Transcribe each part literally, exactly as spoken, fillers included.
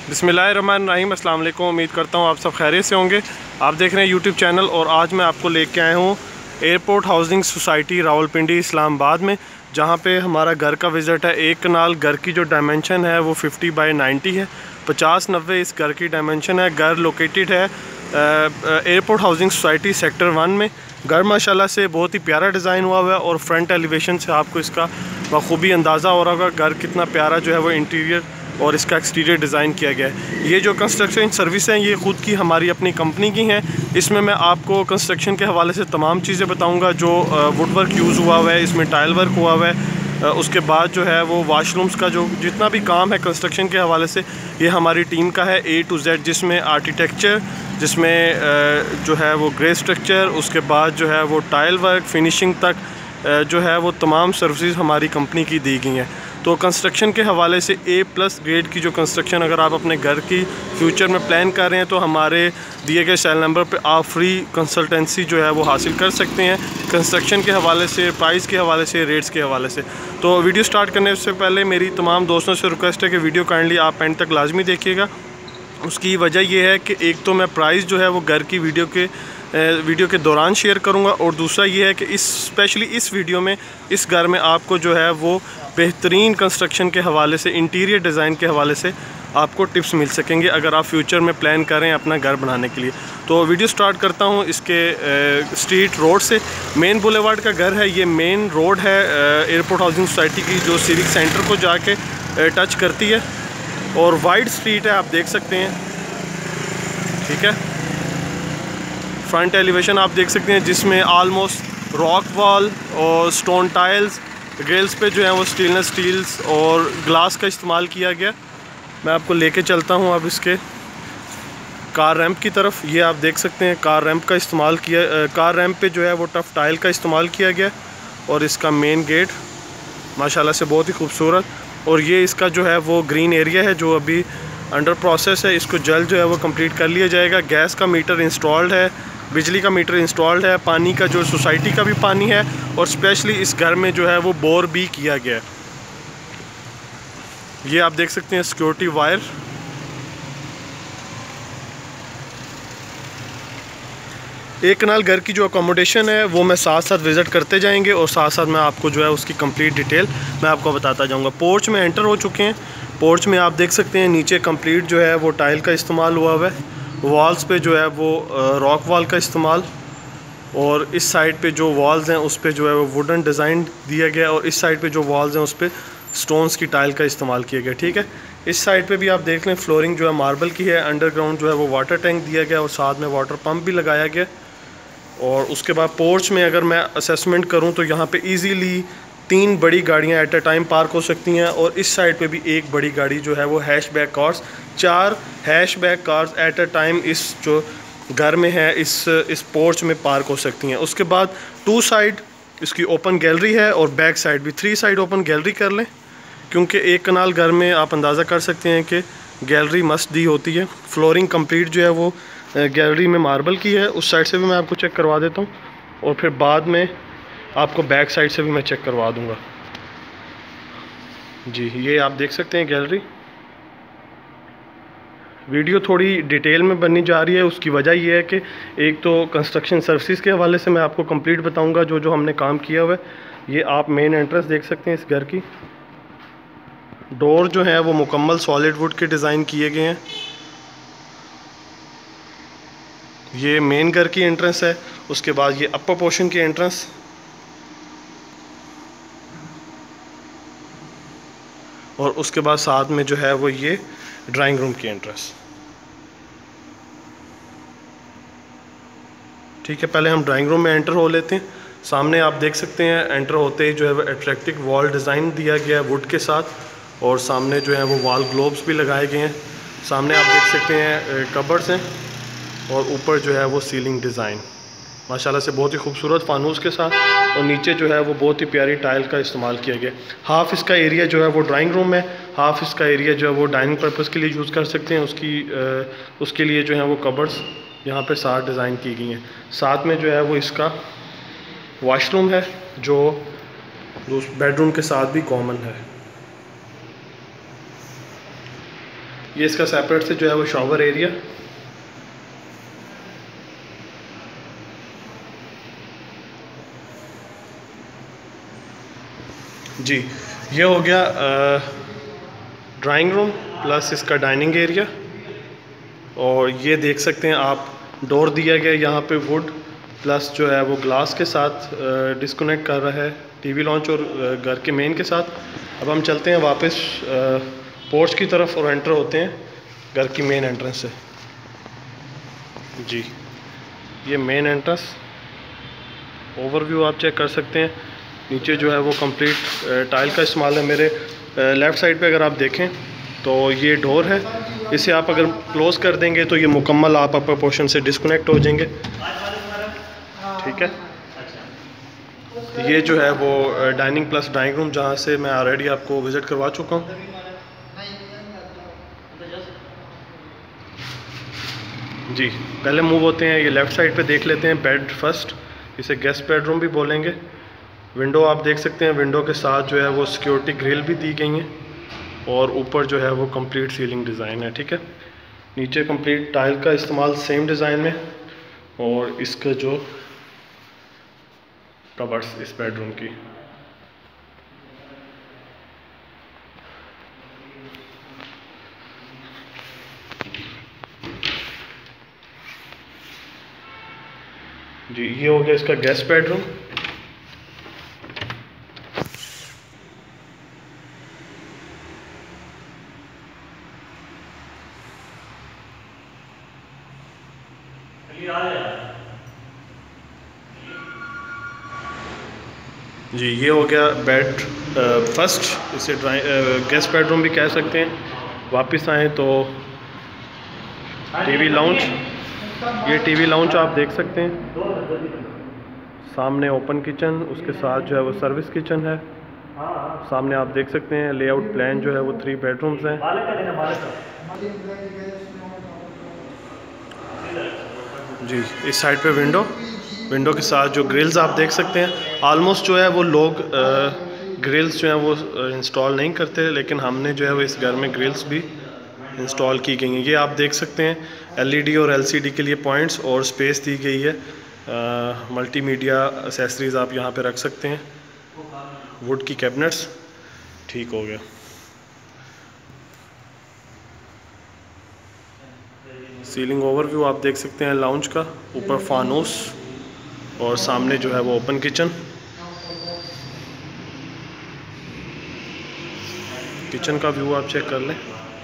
बिस्मिल्लाहिर्रहमानिर्रहीम, अस्सलाम वालेकुम। उम्मीद करता हूँ आप सब खैरियत से होंगे। आप देख रहे हैं यूट्यूब चैनल और आज मैं आपको लेके आया हूँ airport housing society Rawalpindi Islamabad में, जहाँ पे हमारा घर का विज़िट है। एक कनाल घर की जो डायमेंशन है वो फिफ्टी बाई नाइन्टी है, पचास नब्बे इस घर की डायमेंशन है। घर लोकेटेड है airport housing society sector one में। घर माशाल्लाह से बहुत ही प्यारा डिज़ाइन हुआ हुआ है और फ्रंट एलिवेशन से आपको इसका बखूबी अंदाज़ा हो रहा होगा घर कितना प्यारा जो है वो इंटीरियर और इसका एक्सटीरियर डिज़ाइन किया गया है। ये जो कंस्ट्रक्शन सर्विस हैं ये ख़ुद की हमारी अपनी कंपनी की हैं। इसमें मैं आपको कंस्ट्रक्शन के हवाले से तमाम चीज़ें बताऊंगा। जो वुड वर्क यूज़ हुआ हुआ है, इसमें टाइल वर्क हुआ हुआ है। उसके बाद जो है वो वाशरूम्स का जो जितना भी काम है कंस्ट्रक्शन के हवाले से ये हमारी टीम का है ए टू जेड, जिसमें आर्किटेक्चर, जिसमें जो है वो ग्रे स्ट्रक्चर, उसके बाद जो है वो टाइल वर्क, फिनिशिंग तक जो है वो तमाम सर्विसेज हमारी कंपनी की दी गई हैं। तो कंस्ट्रक्शन के हवाले से ए प्लस ग्रेड की जो कंस्ट्रक्शन अगर आप अपने घर की फ्यूचर में प्लान कर रहे हैं तो हमारे दिए गए सेल नंबर पे आप फ्री कंसल्टेंसी जो है वो हासिल कर सकते हैं, कंस्ट्रक्शन के हवाले से, प्राइस के हवाले से, रेट्स के हवाले से। तो वीडियो स्टार्ट करने से पहले मेरी तमाम दोस्तों से रिक्वेस्ट है कि वीडियो काइंडली आप एंड तक लाजमी देखिएगा। उसकी वजह यह है कि एक तो मैं प्राइस जो है वो घर की वीडियो के वीडियो के दौरान शेयर करूंगा, और दूसरा ये है कि इस स्पेशली इस वीडियो में इस घर में आपको जो है वो बेहतरीन कंस्ट्रक्शन के हवाले से, इंटीरियर डिज़ाइन के हवाले से आपको टिप्स मिल सकेंगे अगर आप फ्यूचर में प्लान करें अपना घर बनाने के लिए। तो वीडियो स्टार्ट करता हूँ इसके स्ट्रीट रोड से। मेन बुलेवार्ड का घर है, ये मेन रोड है एयरपोर्ट हाउसिंग सोसाइटी की जो सिविक सेंटर को जाके टच करती है, और वाइड स्ट्रीट है, आप देख सकते हैं। ठीक है, फ्रंट एलिवेशन आप देख सकते हैं जिसमें आलमोस्ट रॉक वॉल और स्टोन टाइल्स, ग्रिल्स पे जो है वो स्टेनलेस स्टील्स और ग्लास का इस्तेमाल किया गया। मैं आपको लेके चलता हूँ अब इसके कार रैंप की तरफ। ये आप देख सकते हैं कार रैंप का इस्तेमाल किया, कार रैंप पे जो है वो टफ टाइल का इस्तेमाल किया गया, और इसका मेन गेट माशाल्लाह से बहुत ही खूबसूरत। और ये इसका जो है वो ग्रीन एरिया है जो अभी अंडर प्रोसेस है, इसको जल्द जो है वो कंप्लीट कर लिया जाएगा। गैस का मीटर इंस्टॉल्ड है, बिजली का मीटर इंस्टॉल्ड है, पानी का जो सोसाइटी का भी पानी है, और स्पेशली इस घर में जो है वो बोर भी किया गया है। ये आप देख सकते हैं सिक्योरिटी वायर। एक कनाल घर की जो अकोमोडेशन है वो मैं साथ साथ विज़िट करते जाएंगे, और साथ साथ मैं आपको जो है उसकी कंप्लीट डिटेल मैं आपको बताता जाऊंगा। पोर्च में एंटर हो चुके हैं। पोर्च में आप देख सकते हैं नीचे कंप्लीट जो है वो टाइल का इस्तेमाल हुआ हुआ है। वॉल्स पे जो है वो रॉक वॉल का इस्तेमाल, और इस साइड पे जो वॉल्स हैं उस पे जो है वो वुडन डिज़ाइन दिया गया, और इस साइड पे जो वॉल्स हैं उस पे स्टोन्स की टाइल का इस्तेमाल किया गया। ठीक है, इस साइड पे भी आप देख लें फ्लोरिंग जो है मार्बल की है। अंडरग्राउंड जो है वो वाटर टैंक दिया गया और साथ में वाटर पम्प भी लगाया गया। और उसके बाद पोर्च में अगर मैं असेसमेंट करूँ तो यहाँ पे इजीली तीन बड़ी गाड़ियाँ एट अ टाइम पार्क हो सकती हैं, और इस साइड पे भी एक बड़ी गाड़ी जो है वो हैशबैक कार्स, चार hatchback cars at a time इस जो घर में है इस इस पोर्च में पार्क हो सकती हैं। उसके बाद टू साइड इसकी ओपन गैलरी है, और बैक साइड भी थ्री साइड ओपन गैलरी कर लें, क्योंकि एक कनाल घर में आप अंदाज़ा कर सकते हैं कि गैलरी मस्ट दी होती है। फ्लोरिंग कंप्लीट जो है वो गैलरी में मार्बल की है। उस साइड से भी मैं आपको चेक करवा देता हूँ, और फिर बाद में आपको बैक साइड से भी मैं चेक करवा दूँगा। जी, ये आप देख सकते हैं गैलरी। वीडियो थोड़ी डिटेल में बननी जा रही है, उसकी वजह यह है कि एक तो कंस्ट्रक्शन सर्विसेज के हवाले से मैं आपको कंप्लीट बताऊंगा जो जो हमने काम किया हुआ है। ये आप मेन एंट्रेंस देख सकते हैं इस घर की। डोर जो है वो मुकम्मल सॉलिड वुड के डिज़ाइन किए गए हैं। ये मेन घर की एंट्रेंस है। उसके बाद ये अपर पोर्शन की एंट्रेंस, और उसके बाद साथ में जो है वो ये ड्राइंग रूम की एंट्रेंस। ठीक है, पहले हम ड्राइंग रूम में एंटर हो लेते हैं। सामने आप देख सकते हैं एंटर होते ही जो है वो अट्रैक्टिव वॉल डिज़ाइन दिया गया है वुड के साथ, और सामने जो है वो वॉल ग्लोब्स भी लगाए गए हैं। सामने आप देख सकते हैं कबर्ड्स हैं, और ऊपर जो है वो सीलिंग डिज़ाइन माशाल्लाह से बहुत ही खूबसूरत फानूस के साथ, और नीचे जो है वो बहुत ही प्यारी टाइल का इस्तेमाल किया गया। हाफ़ इसका एरिया जो है वो ड्राइंग रूम है, हाफ़ इसका एरिया जो है वो डाइनिंग पर्पज़ के लिए यूज़ कर सकते हैं। उसकी आ, उसके लिए जो है वो कबर्ड्स यहाँ पे साथ डिज़ाइन की गई हैं। साथ में जो है वो इसका वॉशरूम है जो बेडरूम के साथ भी कॉमन है। ये इसका सेपरेट से जो है वो शॉवर एरिया। जी, ये हो गया ड्राइंग रूम प्लस इसका डाइनिंग एरिया। और ये देख सकते हैं आप, डोर दिया गया यहाँ पे वुड प्लस जो है वो ग्लास के साथ डिस्कनेक्ट कर रहा है टीवी लॉन्च और घर के मेन के साथ। अब हम चलते हैं वापस पोर्च की तरफ और एंटर होते हैं घर की मेन एंट्रेंस से। जी, ये मेन एंट्रेंस ओवरव्यू आप चेक कर सकते हैं। नीचे जो है वो कंप्लीट टाइल का इस्तेमाल है। मेरे लेफ़्ट साइड पे अगर आप देखें तो ये डोर है, इसे आप अगर क्लोज़ कर देंगे तो ये मुकम्मल आप अपर पोर्शन से डिस्कनेक्ट हो जाएंगे। ठीक है, ये जो है वो डाइनिंग प्लस ड्राइंग रूम, जहाँ से मैं ऑलरेडी आपको विज़िट करवा चुका हूँ। जी, पहले मूव होते हैं, ये लेफ़्ट साइड पे देख लेते हैं बेड फर्स्ट, इसे गेस्ट बेडरूम भी बोलेंगे। विंडो आप देख सकते हैं, विंडो के साथ जो है वो सिक्योरिटी ग्रिल भी दी गई हैं और ऊपर जो है वो कंप्लीट सीलिंग डिज़ाइन है। ठीक है, नीचे कंप्लीट टाइल का इस्तेमाल सेम डिज़ाइन में, और इसका जो कबर्ड्स इस बेडरूम की। जी, ये हो गया इसका गेस्ट बेडरूम। जी, ये हो गया बेड फर्स्ट, इसे ड्राइ गेस्ट बेडरूम भी कह सकते हैं। वापस आएँ तो टीवी लाउंज, ये टीवी लाउंज आप देख सकते हैं। सामने ओपन किचन, उसके साथ जो है वो सर्विस किचन है। सामने आप देख सकते हैं लेआउट प्लान जो है वो थ्री बेडरूम्स हैं। जी, इस साइड पे विंडो, विंडो के साथ जो ग्रिल्स आप देख सकते हैं। ऑलमोस्ट जो है वो लोग ग्रिल्स जो हैं वो इंस्टॉल नहीं करते, लेकिन हमने जो है वो इस घर में ग्रिल्स भी इंस्टॉल की गई हैं। ये आप देख सकते हैं एलईडी और एलसीडी के लिए पॉइंट्स और स्पेस दी गई है। मल्टीमीडिया एसेसरीज़ आप यहाँ पे रख सकते हैं। वुड की कैबिनेट्स, ठीक हो गया। सीलिंग ओवरव्यू आप देख सकते हैं लाउंज का, ऊपर फानूस और सामने जो है वो ओपन किचन। किचन का व्यू आप चेक कर लें।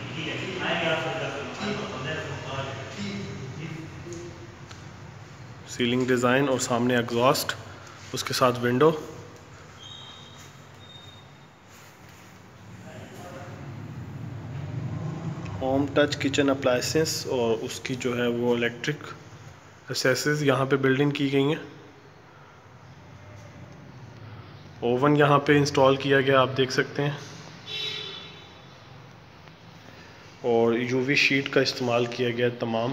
सीलिंग डिज़ाइन और सामने एग्जॉस्ट, उसके साथ window. Home touch kitchen appliances और उसकी जो है वो इलेक्ट्रिक एसेसरीज यहाँ पे बिल्डिंग की गई हैं। ओवन यहाँ पे इंस्टॉल किया गया, आप देख सकते हैं। और यूवी शीट का इस्तेमाल किया गया तमाम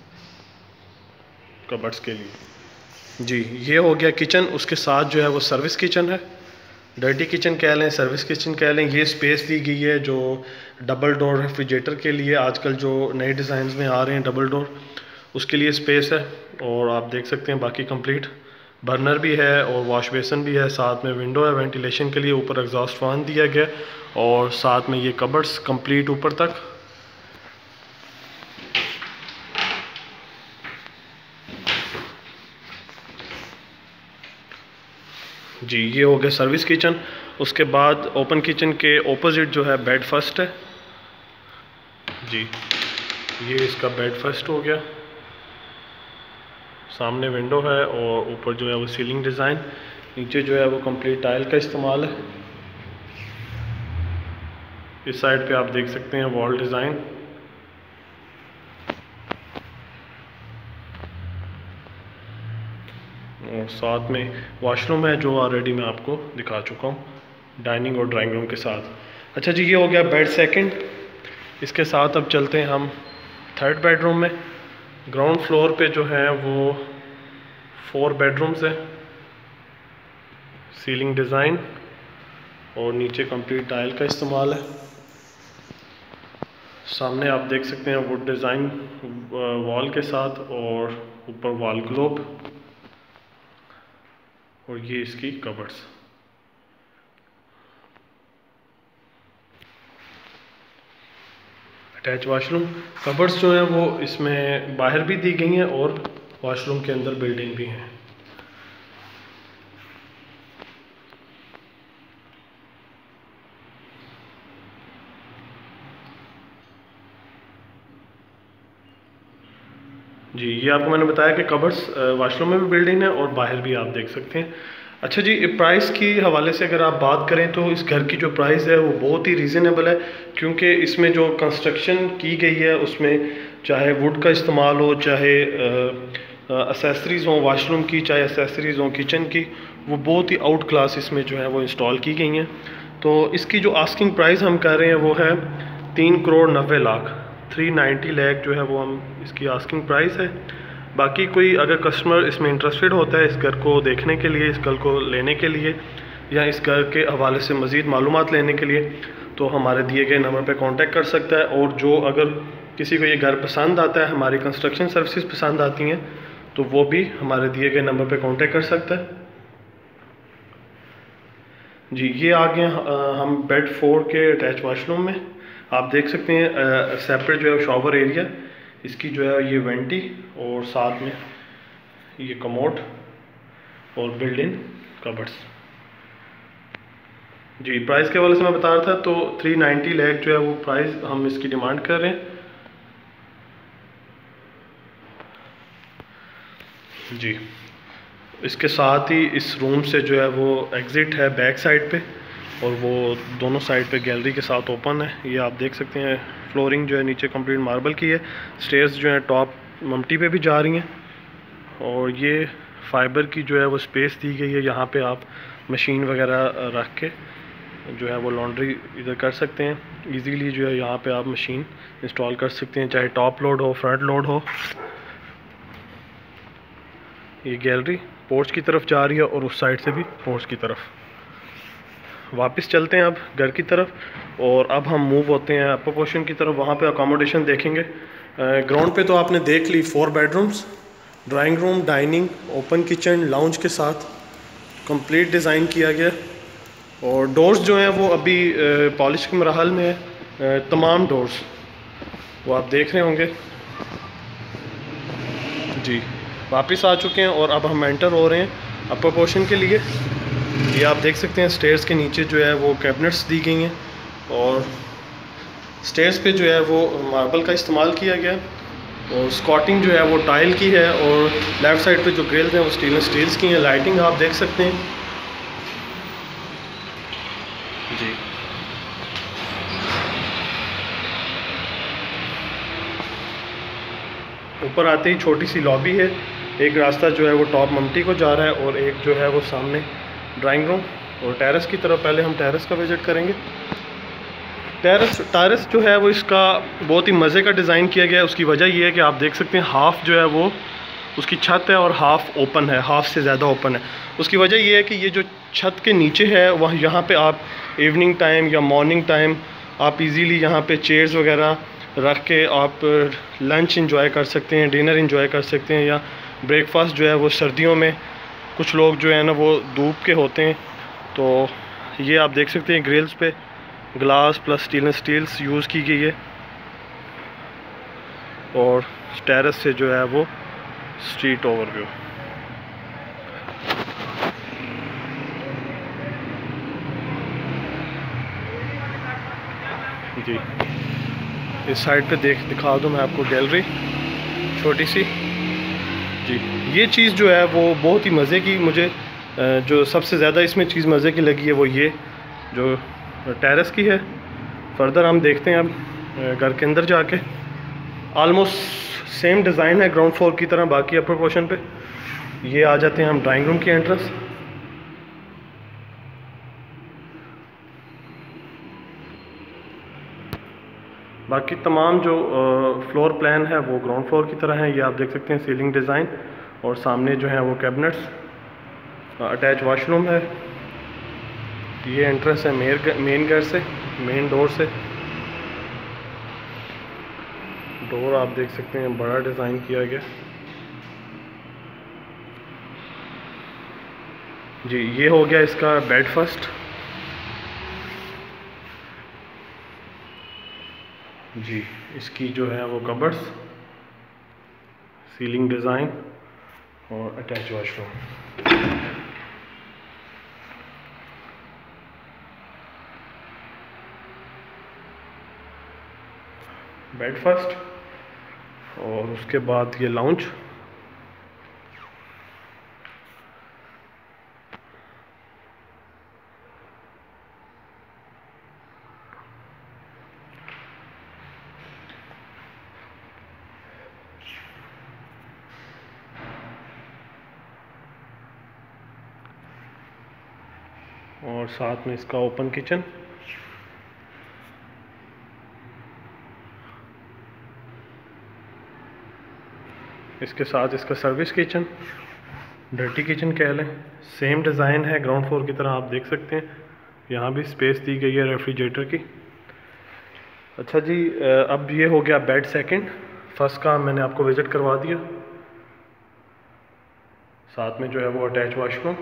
कबर्ड्स के लिए। जी, ये हो गया किचन, उसके साथ जो है वो सर्विस किचन है। डर्टी किचन कह लें, सर्विस किचन कह लें। ये स्पेस दी गई है जो डबल डोर रेफ्रिजरेटर के लिए, आजकल जो नए डिज़ाइंस में आ रहे हैं डबल डोर, उसके लिए स्पेस है। और आप देख सकते हैं बाकी कंप्लीट बर्नर भी है और वॉश बेसन भी है। साथ में विंडो है वेंटिलेशन के लिए, ऊपर एग्जॉस्ट फैन दिया गया और साथ में ये कबर्ड्स कंप्लीट ऊपर तक। जी, ये हो गया सर्विस किचन। उसके बाद ओपन किचन के ऑपोजिट जो है बेड फर्स्ट है। जी, ये इसका बेड फर्स्ट हो गया। सामने विंडो है और ऊपर जो है वो सीलिंग डिज़ाइन। नीचे जो है वो कंप्लीट टाइल का इस्तेमाल है। इस साइड पे आप देख सकते हैं वॉल डिज़ाइन। और साथ में वॉशरूम है जो ऑलरेडी मैं आपको दिखा चुका हूँ डाइनिंग और ड्राइंग रूम के साथ। अच्छा जी, ये हो गया बेड सेकंड। इसके साथ अब चलते हैं हम थर्ड बेडरूम में। ग्राउंड फ्लोर पे जो है वो फोर बेडरूम्स है। सीलिंग डिज़ाइन और नीचे कंप्लीट टाइल का इस्तेमाल है। सामने आप देख सकते हैं वुड डिज़ाइन वॉल के साथ और ऊपर वॉल ग्लोब, और ये इसकी कबर्ड्स। Attach washroom. कबर्ड्स जो है वो इसमें बाहर भी दी गई हैं और वॉशरूम के अंदर बिल्डिंग भी हैं। जी, ये आपको मैंने बताया कि कबर्ड्स वाशरूम में भी बिल्डिंग है और बाहर भी आप देख सकते हैं। अच्छा जी, प्राइस की हवाले से अगर आप बात करें तो इस घर की जो प्राइस है वो बहुत ही रीज़नेबल है, क्योंकि इसमें जो कंस्ट्रक्शन की गई है उसमें चाहे वुड का इस्तेमाल हो, चाहे एसेसरीज़ हों वाशरूम की, चाहे एसेसरीज़ हों किचन की, वो बहुत ही आउट क्लास इसमें जो है वो इंस्टॉल की गई हैं। तो इसकी जो आस्किंग प्राइस हम कर रहे हैं वो है तीन करोड़ नब्बे लाख थ्री नाइन्टी लाख जो है वो हम इसकी आस्किंग प्राइस है। बाकी कोई अगर कस्टमर इसमें इंटरेस्टेड होता है इस घर को देखने के लिए, इस घर को लेने के लिए, या इस घर के हवाले से मज़ीद मालूमात लेने के लिए, तो हमारे दिए गए नंबर पर कांटेक्ट कर सकता है। और जो अगर किसी को ये घर पसंद आता है, हमारी कंस्ट्रक्शन सर्विसेज पसंद आती हैं, तो वो भी हमारे दिए गए नंबर पर कांटेक्ट कर सकता है। जी, ये आ गए हम बेड फोर के अटैच वाशरूम में। आप देख सकते हैं सेपरेट जो है शॉवर एरिया, इसकी जो है ये वेंटी, और साथ में ये कमोड और बिल्ड इन कबर्ड्स। जी, प्राइस के हवाले से मैं बता रहा था, तो थ्री नाइन्टी लाख जो है वो प्राइस हम इसकी डिमांड कर रहे हैं। जी, इसके साथ ही इस रूम से जो है वो एग्ज़िट है बैक साइड पे, और वो दोनों साइड पे गैलरी के साथ ओपन है। ये आप देख सकते हैं फ्लोरिंग जो है नीचे कंप्लीट मार्बल की है, स्टेयर्स जो है टॉप मम्टी पे भी जा रही हैं, और ये फाइबर की जो है वो स्पेस दी गई है। यहाँ पे आप मशीन वगैरह रख के जो है वो लॉन्ड्री इधर कर सकते हैं इजीली। जो है यहाँ पे आप मशीन इंस्टॉल कर सकते हैं, चाहे टॉप लोड हो, फ्रंट लोड हो। ये गैलरी पोर्च की तरफ जा रही है और उस साइड से भी पोर्च की तरफ। वापस चलते हैं अब घर की तरफ, और अब हम मूव होते हैं अपर पोर्शन की तरफ। वहाँ पे अकोमोडेशन देखेंगे। ग्राउंड पे तो आपने देख ली four bedrooms, drawing room, dining, open kitchen, lounge के साथ कंप्लीट डिज़ाइन किया गया, और डोर्स जो हैं वो अभी पॉलिश के मरहल में है। तमाम डोर्स वो आप देख रहे होंगे। जी, वापस आ चुके हैं और अब हम एंटर हो रहे हैं अपर पोर्शन के लिए। ये आप देख सकते हैं स्टेयर्स के नीचे जो है वो कैबिनेट्स दी गई हैं, और स्टेयर्स पे जो है वो मार्बल का इस्तेमाल किया गया, और स्कॉटिंग जो है वो टाइल की है, और लेफ़्ट साइड पे जो ग्रिल्स हैं वो स्टेनलेस स्टील्स की हैं। लाइटिंग आप देख सकते हैं। जी, ऊपर आते ही छोटी सी लॉबी है, एक रास्ता जो है वो टॉप मम्टी को जा रहा है, और एक जो है वो सामने ड्राइंग रूम और टेरेस की तरफ। पहले हम टेरेस का विज़िट करेंगे। टेरेस टेरेस जो है वो इसका बहुत ही मज़े का डिज़ाइन किया गया है। उसकी वजह ये है कि आप देख सकते हैं हाफ़ जो है वो उसकी छत है और हाफ़ ओपन है, हाफ़ से ज़्यादा ओपन है। उसकी वजह ये है कि ये जो छत के नीचे है वह यहाँ पे आप इवनिंग टाइम या मॉर्निंग टाइम आप इजीली यहाँ पे चेयर्स वगैरह रख के आप लंच इंजॉय कर सकते हैं, डिनर इंजॉय कर सकते हैं, या ब्रेकफास्ट जो है वो सर्दियों में कुछ लोग जो है ना वो धूप के होते हैं। तो ये आप देख सकते हैं ग्रिल्स पे glass plus stainless steels use की गई है, और टेरेस से जो है वो स्ट्रीट ओवरव्यू। जी, इस साइड पे देख दिखा दूँ मैं आपको गैलरी छोटी सी। जी, ये चीज़ जो है वो बहुत ही मज़े की, मुझे जो सबसे ज़्यादा इसमें चीज़ मज़े की लगी है वो ये जो टेरेस की है। फर्दर हम देखते हैं अब घर के अंदर जाके। आलमोस्ट सेम डिज़ाइन है ग्राउंड फ्लोर की तरह बाकी अपर पोर्शन पे। ये आ जाते हैं हम ड्राइंग रूम की एंट्रेंस। बाकी तमाम जो फ्लोर प्लान है वो ग्राउंड फ्लोर की तरह है। ये आप देख सकते हैं सीलिंग डिज़ाइन, और सामने जो है वो कैबिनेट्स, अटैच वॉशरूम है। ये एंट्रेंस है मेन मेन गेट से, मेन डोर से। डोर आप देख सकते हैं बड़ा डिज़ाइन किया गया जी। ये हो गया इसका बेड फर्स्ट जी। इसकी जो है वो कबर्ड्स, सीलिंग डिज़ाइन और अटैच वॉशरूम। बेड फर्स्ट और उसके बाद ये लाउंज, और साथ में इसका ओपन किचन। इसके साथ इसका सर्विस किचन, डर्टी किचन कह लें। सेम डिज़ाइन है ग्राउंड फ्लोर की तरह, आप देख सकते हैं। यहाँ भी स्पेस दी गई है रेफ्रिजरेटर की। अच्छा जी, अब ये हो गया बेड सेकंड। फर्स्ट का मैंने आपको विज़िट करवा दिया। साथ में जो है वो अटैच वॉशरूम,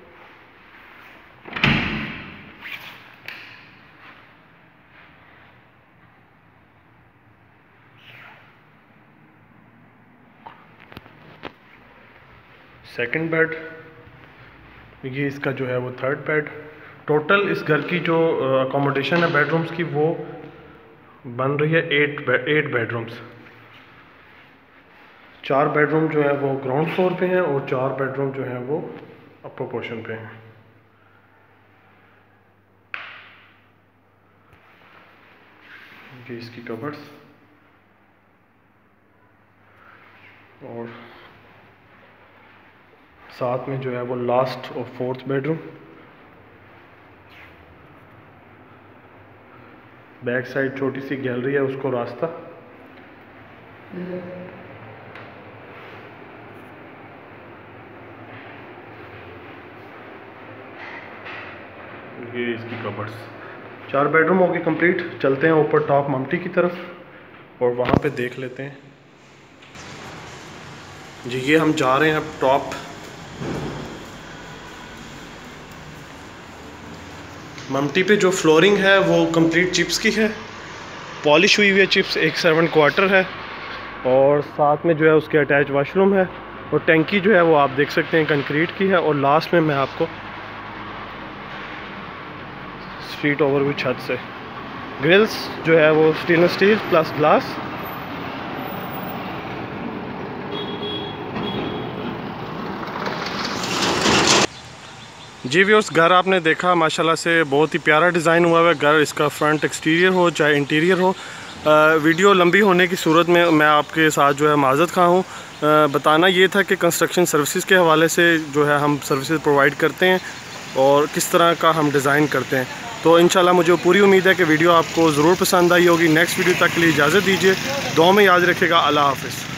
सेकंड बेड, ये इसका जो है वो थर्ड बेड। टोटल इस घर की जो अकोमोडेशन है बेडरूम्स की वो बन रही है एट बेड एट बेडरूम्स। चार बेडरूम जो है वो ग्राउंड फ्लोर पे हैं और चार बेडरूम जो है वो अपर पोर्शन पे हैं। ये इसकी कबर्ड्स और साथ में जो है वो लास्ट और फोर्थ बेडरूम। बैक साइड छोटी सी गैलरी है, उसको रास्ता। ये इसकी कबर्ड्स। चार बेडरूम हो गए कंप्लीट। चलते हैं ऊपर टॉप मम्टी की तरफ और वहाँ पे देख लेते हैं जी। ये हम जा रहे हैं अब टॉप मम्टी पे। जो फ्लोरिंग है वो कंप्लीट चिप्स की है, पॉलिश हुई हुई है चिप्स। एक सेवन क्वार्टर है और साथ में जो है उसके अटैच वॉशरूम है और टैंकी जो है वो आप देख सकते हैं कंक्रीट की है। और लास्ट में मैं आपको स्ट्रीट ओवरव्यू छत से, ग्रिल्स जो है वो स्टेनलेस स्टील प्लस ग्लास। जी व्यूअर्स, घर आपने देखा माशाल्लाह से बहुत ही प्यारा डिज़ाइन हुआ है घर। इसका फ्रंट एक्सटीरियर हो चाहे इंटीरियर हो। आ, वीडियो लंबी होने की सूरत में मैं आपके साथ जो है माज़रत खा हूँ। बताना ये था कि कंस्ट्रक्शन सर्विसेज के हवाले से जो है हम सर्विसेज प्रोवाइड करते हैं और किस तरह का हम डिज़ाइन करते हैं। तो इंशाल्लाह मुझे पूरी उम्मीद है कि वीडियो आपको ज़रूर पसंद आई होगी। नेक्स्ट वीडियो तक के लिए इजाज़त दीजिए। दुआ में याद रखिएगा। अल्लाह हाफ़िज़।